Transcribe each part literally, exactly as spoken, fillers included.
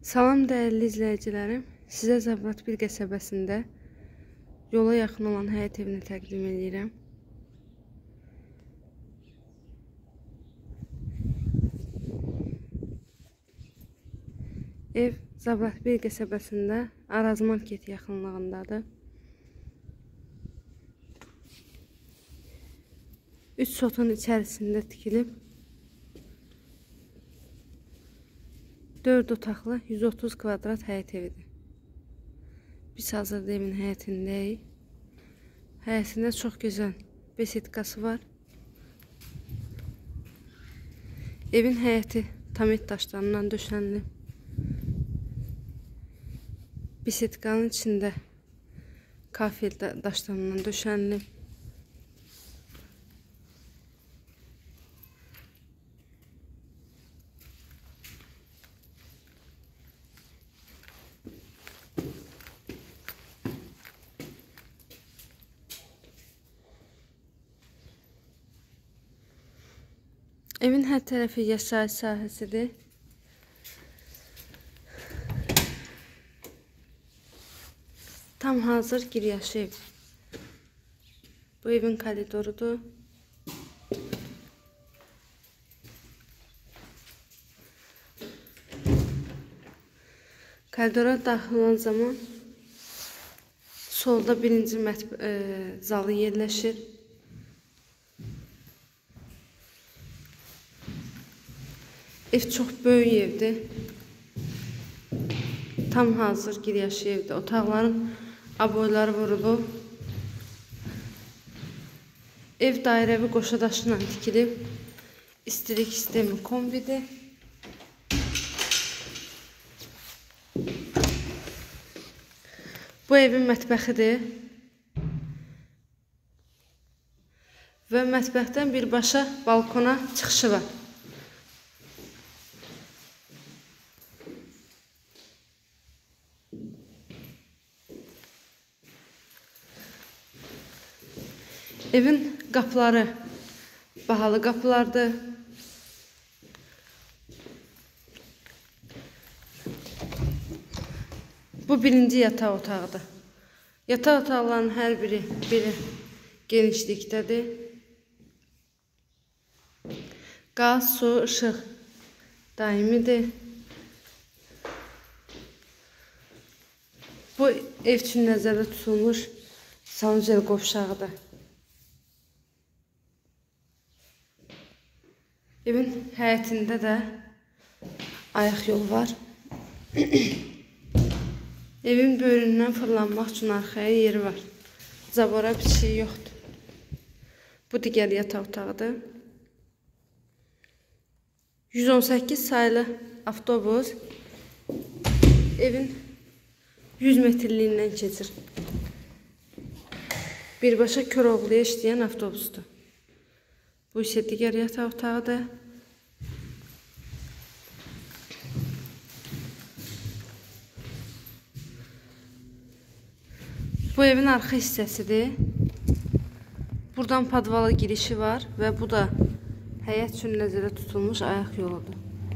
Salam dəyərli izləyicilərim, sizə Zavratbil qəsəbəsində yola yaxın olan həyət evini təqdim edirəm. Ev Zavratbil qəsəbəsində Araz Market yaxınlığındadır. Üç sotun içərisində tikilib. dörd otaqlı yüz otuz kvadrat həyət evidir. Biz hazırda evin həyətindəyik. Həyətində çox gözəl besetkası var. Evin həyəti tamet daşlarından döşənilib. Besetkanın içində kafel daşlarından döşənilib. Evin hər tərəfi yaşayış sahəsidir. Tam hazır giryaşı ev. Bu evin koridorudur. Koridora daxil olan zaman solda birinci e, zalı yerləşir. Ev çox böyük evdir. Tam hazır giryaşı evdir. Otaqların aboyları vurulub. Ev dairəvi qoşadaşla tikilib. İstilik sistemi kombidir. Bu evin mətbəxidir. Və mətbəxdən birbaşa balkona çıxışı var. Evin qapıları bahalı qapılardır. Bu birinci yataq otağıdır. Yataq otaqlarının hər biri biri genişlikdədir. Qaz, su, işıq daimidir. Bu ev üçün nəzərdə tutulmuş sanuzel qovşağıdır. Evin həyətində də ayaq yolu var. Evin böyründən fırlanmaq üçün arxaya yeri var. Zabora bitişiyi yoxdur. Bu digər yataq otağıdır. yüz on səkkiz sayılı avtobus evin yüz metrliyindən keçir. Birbaşa Köroğlu'ya işləyən avtobusdur. Bu isə digər yataq otağıdır. Bu evin arxa hissəsidir. Buradan padvala girişi var və bu da həyət üçün nəzərdə tutulmuş ayaq yoludur.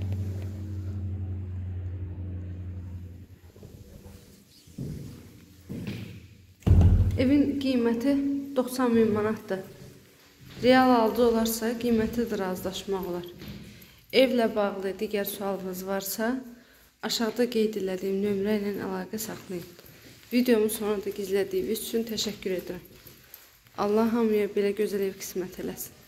Evin qiyməti doxsan min manatdır. Real alıcı olarsa qiymətidir razılaşmaq olar. Evlə bağlı digər sualınız varsa aşağıda qeyd etdiyim nömrə ilə əlaqə saxlayın. Videomu sonunda izlədiyiniz üçün təşəkkür edirəm. Allah hamıya belə gözəl ev qismət eləsin.